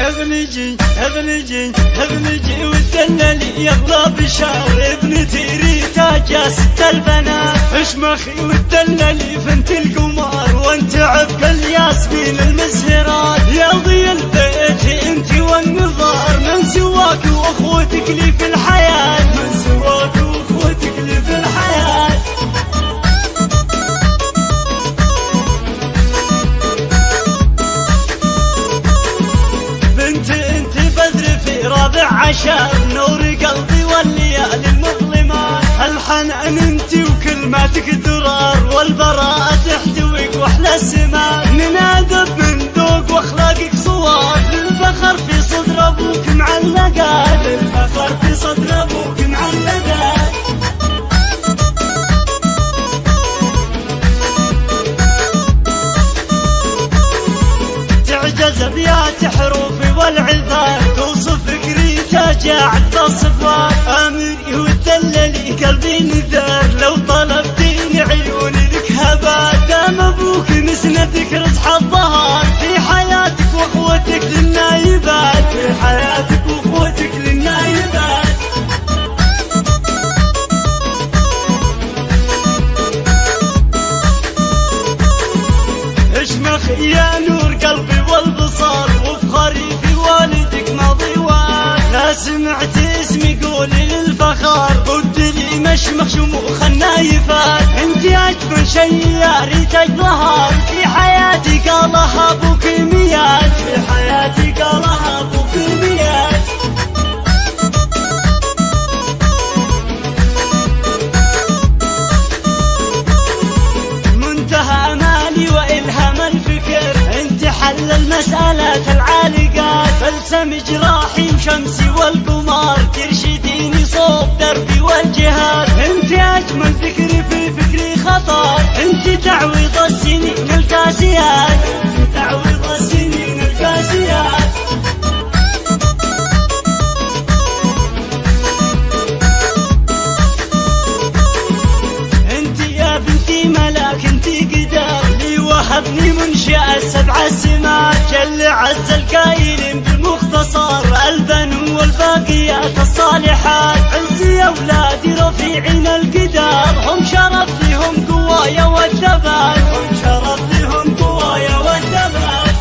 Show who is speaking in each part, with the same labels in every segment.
Speaker 1: ابنجي والدلالي يغلى بشار ابنتي ريتا جاست البنات اشمخي والدلالي بنت القمار وانت عبق الياسمين المزهرات يا ضي البيت انت والنظار من سواك واخوتك لي في الحياة من سواك واخوتك لي في الحياة رابع عشر نور قلبي والليالي المظلمات الحنان انتي وكلماتك درار والبراءة تحتويك واحلى السمات ننادب من ذوق واخلاقك صوار للفخر في صدر ابوك معلقات للفخر في صدر ابوك معلقات تعجز ابيات حروفي والعذار توصفك ريتا جاعت بالصفات اميري والدلالي قلبي نذار لو طلبتيني عيوني لك هبات دام ابوك مسندك رزح الظهر في حياتك واخوتك للنايبات في حياتك واخوتك للنايبات اشمخ يا نور قلبي والبصار وفخري في والدك ماضي وان لا سمعت اسمي قولي للفخار قلت لي مشمخ شموخ النايفات انت اجمل شي يا ريت الظهر في حياتي قالها ابوك ميات في حياتي قالها ابوك ميات منتهى امالي والهام الفكر انت حل المسألة العالقات بلسم جراحي وشمسي والقمار ترشديني صوب دربي والجهاد انت اجمل فكري في فكري خطر انت تعويض السنين الكاسيات انت تعويض السنين الكاسيات انت يا بنتي ملاك انت قدام لي وهبني منشأ السبع السمات جل عز القائلين بالمختصر البنو والباقيات الصالحات عزي اولادي رفيعين القدار هم شرف لهم قوايا والثبات هم شرف لهم قوايا والثبات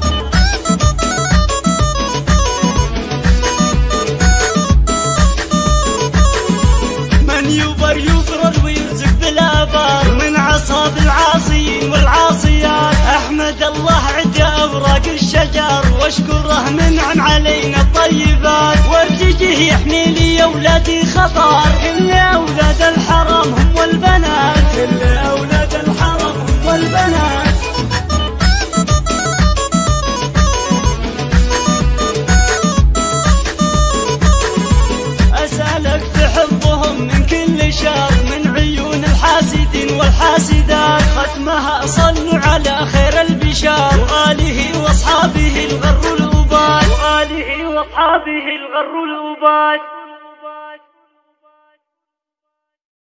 Speaker 1: من يبر يبرر ويرزق بالابار من عصاب العاصيين والعاصيات احمد الله عد اوراق الشجر واشكره منعم علينا الطيبات وارتجه يحمي لي اولادي خطر كل اولاد الحرم هم والبنات كل اولاد الحرم هم والبنات اسالك في حفظهم من كل شر من عيون الحاسدين والحاسدات ختمها صلوا على خير البشار وآله واصحابه الغر الأباد وآله واصحابه الغر الأباد.